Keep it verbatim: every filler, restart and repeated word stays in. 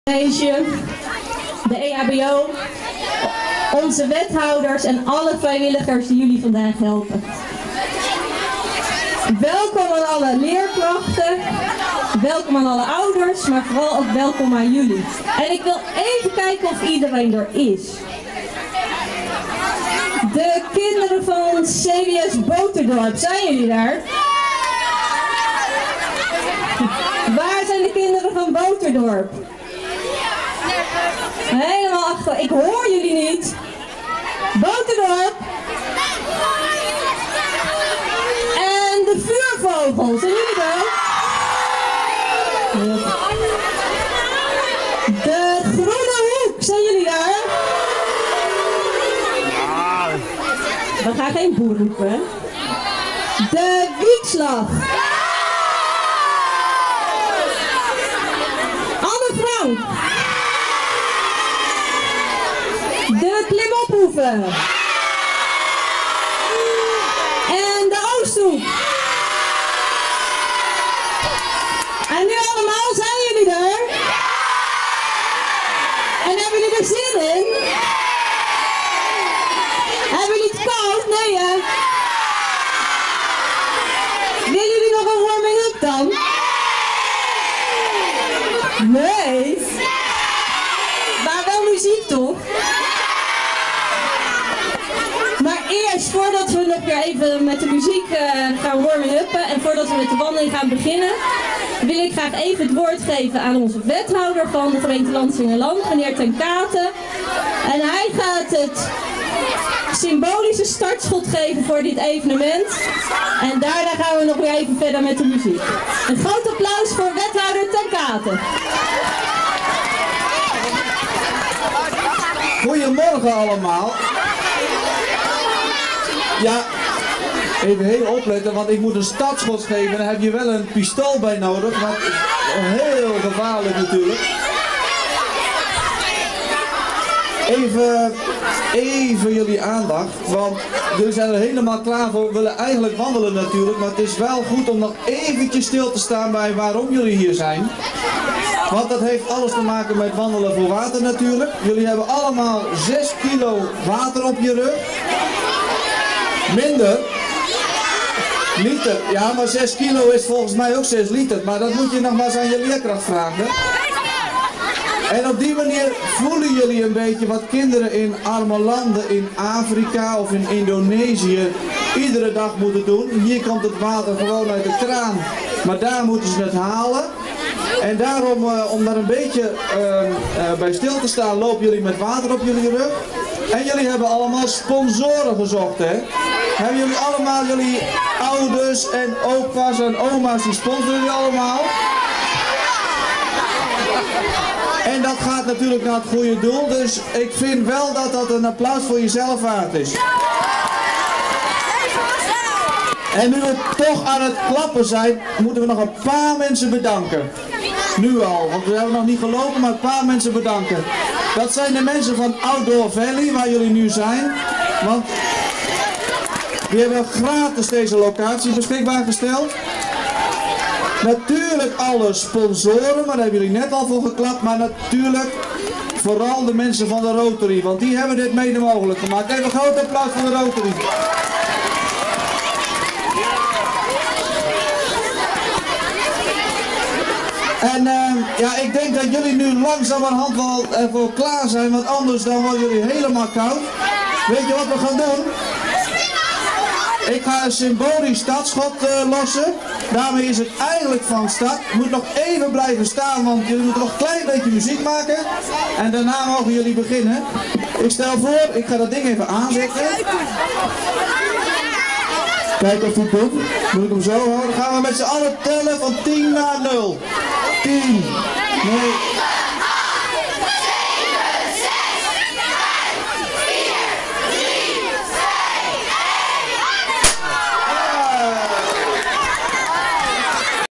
De E H B O, onze wethouders en alle vrijwilligers die jullie vandaag helpen. Welkom aan alle leerkrachten, welkom aan alle ouders, maar vooral ook welkom aan jullie. En ik wil even kijken of iedereen er is. De kinderen van C W S Boterdorp, zijn jullie daar? Waar zijn de kinderen van Boterdorp? Helemaal achter. Ik hoor jullie niet. Boterdorp. En de vuurvogels. Zijn jullie daar? De Groene Hoek. Zijn jullie daar? We gaan geen boer roepen. De Wiekslag. Anne Frank. De Klimophoeven. En de Oosthoek. En nu allemaal, zijn jullie er? En hebben jullie er zin in? Hebben jullie het koud? Nee hè? Willen jullie nog een warming-up dan? Nee? Maar wel muziek toch? Maar eerst, voordat we nog weer even met de muziek uh, gaan warming-uppen en voordat we met de wandeling gaan beginnen, wil ik graag even het woord geven aan onze wethouder van de gemeente Lansinghenland, meneer Ten Katen. En hij gaat het symbolische startschot geven voor dit evenement. En daarna gaan we nog weer even verder met de muziek. Een groot applaus voor wethouder Ten Katen. Goedemorgen allemaal. Ja, even heel opletten, want ik moet een startschot geven en dan heb je wel een pistool bij nodig, want heel gevaarlijk natuurlijk. Even, even jullie aandacht, want jullie zijn er helemaal klaar voor. We willen eigenlijk wandelen natuurlijk, maar het is wel goed om nog eventjes stil te staan bij waarom jullie hier zijn. Want dat heeft alles te maken met wandelen voor water natuurlijk. Jullie hebben allemaal zes kilo water op je rug. Minder. Liter. Ja, maar zes kilo is volgens mij ook zes liter. Maar dat moet je nog maar eens aan je leerkracht vragen. En op die manier voelen jullie een beetje wat kinderen in arme landen in Afrika of in Indonesië iedere dag moeten doen. Hier komt het water gewoon uit de kraan. Maar daar moeten ze het halen. En daarom, uh, om daar een beetje uh, uh, bij stil te staan, lopen jullie met water op jullie rug. En jullie hebben allemaal sponsoren gezocht, hè? Hebben jullie allemaal, jullie ouders en opa's en oma's, die sponsoren jullie allemaal? En dat gaat natuurlijk naar het goede doel, dus ik vind wel dat dat een applaus voor jezelf waard is. En nu we toch aan het klappen zijn, moeten we nog een paar mensen bedanken. Nu al, want we hebben nog niet gelopen, maar een paar mensen bedanken. Dat zijn de mensen van Outdoor Valley, waar jullie nu zijn. Want die hebben gratis deze locatie beschikbaar gesteld. Natuurlijk alle sponsoren, maar daar hebben jullie net al voor geklapt. Maar natuurlijk vooral de mensen van de Rotary, want die hebben dit mede mogelijk gemaakt. Even een groot applaus voor de Rotary. En uh, ja, ik denk dat jullie nu langzamerhand wel ervoor klaar zijn, want anders dan worden jullie helemaal koud. Weet je wat we gaan doen? Ik ga een symbolisch startschot uh, lossen. Daarmee is het eigenlijk van start. Je moet nog even blijven staan, want jullie moeten nog een klein beetje muziek maken. En daarna mogen jullie beginnen. Ik stel voor, ik ga dat ding even aanzetten. Kijk of het doet. Moet ik hem zo houden? Dan gaan we met z'n allen tellen van tien naar nul. tien, negen,